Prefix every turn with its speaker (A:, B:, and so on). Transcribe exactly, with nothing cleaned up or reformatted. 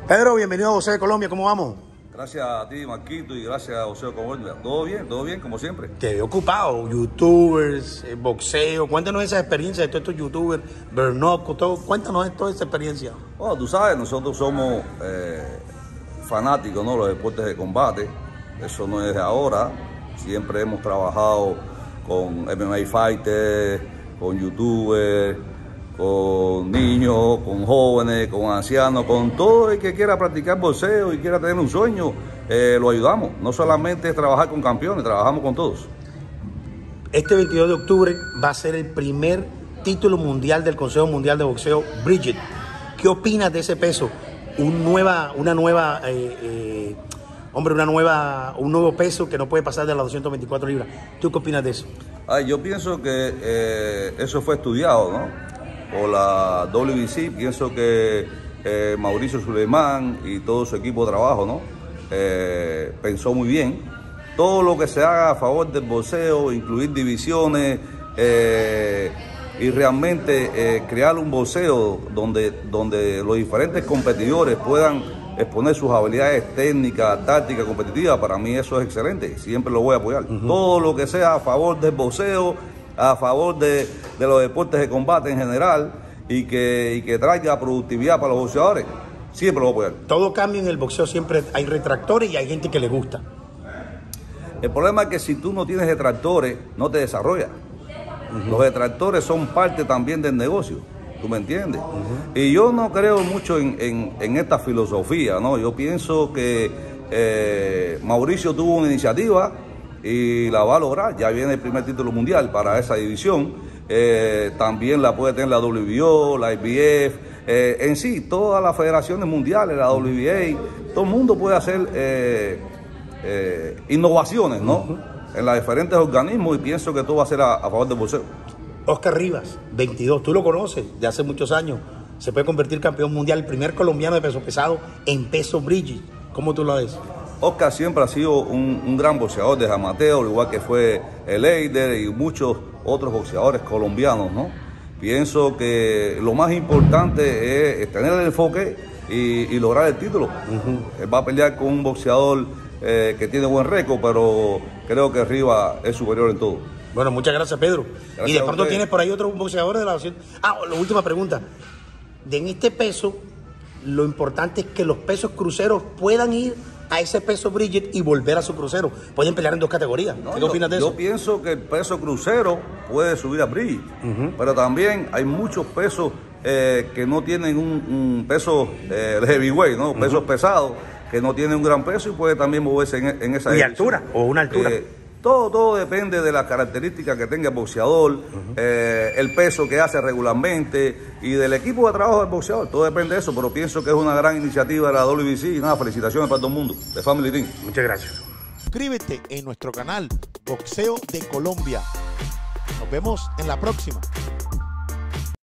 A: Pedro, bienvenido a Boxeo de Colombia, ¿cómo vamos?
B: Gracias a ti, Marquito, y gracias a Boxeo de Colombia. Todo bien, todo bien, como siempre.
A: Te veo ocupado, youtubers, eh, boxeo. Cuéntanos esa experiencia de todos estos youtubers, Bernoco, todo. Cuéntanos de toda esa experiencia.
B: Bueno, tú sabes, nosotros somos eh, fanáticos, ¿no? Los deportes de combate. Eso no es de ahora. Siempre hemos trabajado con M M A fighters, con youtubers, con niños, con jóvenes, con ancianos, con todo el que quiera practicar boxeo y quiera tener un sueño, eh, lo ayudamos. No solamente es trabajar con campeones, trabajamos con todos.
A: Este veintidós de octubre va a ser el primer título mundial del Consejo Mundial de Boxeo, Bridget. ¿Qué opinas de ese peso? Un nueva, una nueva, eh, eh, hombre, una nueva, un nuevo peso que no puede pasar de las doscientas veinticuatro libras. ¿Tú qué opinas de eso?
B: Ay, yo pienso que eh, eso fue estudiado, ¿no? Por la W B C. Pienso que eh, Mauricio Suleimán y todo su equipo de trabajo, ¿no? Eh, pensó muy bien. Todo lo que se haga a favor del boxeo, incluir divisiones eh, y realmente eh, crear un boxeo donde, donde los diferentes competidores puedan exponer sus habilidades técnicas, tácticas, competitivas, para mí eso es excelente. Siempre lo voy a apoyar. Uh-huh. Todo lo que sea a favor del boxeo, a favor de, de los deportes de combate en general y que, y que traiga productividad para los boxeadores, siempre lo voy a apoyar.
A: Todo cambio en el boxeo, siempre hay retractores y hay gente que le gusta.
B: El problema es que si tú no tienes detractores, no te desarrollas. Uh-huh. Los detractores son parte también del negocio, ¿tú me entiendes? Uh-huh. Y yo no creo mucho en, en, en esta filosofía, ¿no? Yo pienso que eh, Mauricio tuvo una iniciativa y la va a lograr. Ya viene el primer título mundial para esa división. Eh, también la puede tener la W B O, la I B F, eh, en sí, todas las federaciones mundiales, la W B A, todo el mundo puede hacer eh, eh, innovaciones, ¿no? Uh-huh. En los diferentes organismos, y pienso que todo va a ser a, a favor del boxeo.
A: Oscar Rivas, veintidós, tú lo conoces de hace muchos años. Se puede convertir campeón mundial, el primer colombiano de peso pesado en peso Bridget. ¿Cómo tú lo ves?
B: Oscar siempre ha sido un, un gran boxeador de amateur, igual que fue el Eider y muchos otros boxeadores colombianos, ¿no? Pienso que lo más importante es tener el enfoque y, y lograr el título. Uh-huh. Él va a pelear con un boxeador eh, que tiene buen récord, pero creo que Rivas es superior en todo.
A: Bueno, muchas gracias, Pedro. Gracias. Y de pronto tienes por ahí otros boxeadores de la... Ah, la última pregunta. De en este peso, lo importante es que los pesos cruceros puedan ir a ese peso Bridget y volver a su crucero. Pueden pelear en dos categorías. No, ¿Qué yo, opinas de eso?
B: Yo pienso que el peso crucero puede subir a Bridget, uh-huh. pero también hay muchos pesos eh, que no tienen un, un peso eh, heavyweight, ¿no? Uh-huh. Pesos pesados que no tienen un gran peso y puede también moverse en, en esa...
A: ¿Y altura? ¿O una altura?
B: Eh, Todo, todo depende de las características que tenga el boxeador, uh-huh. eh, el peso que hace regularmente y del equipo de trabajo del boxeador. Todo depende de eso, pero pienso que es una gran iniciativa de la W B C y nada, felicitaciones para todo el mundo, de Family Team.
A: Muchas gracias.
C: Suscríbete en nuestro canal Boxeo de Colombia. Nos vemos en la próxima.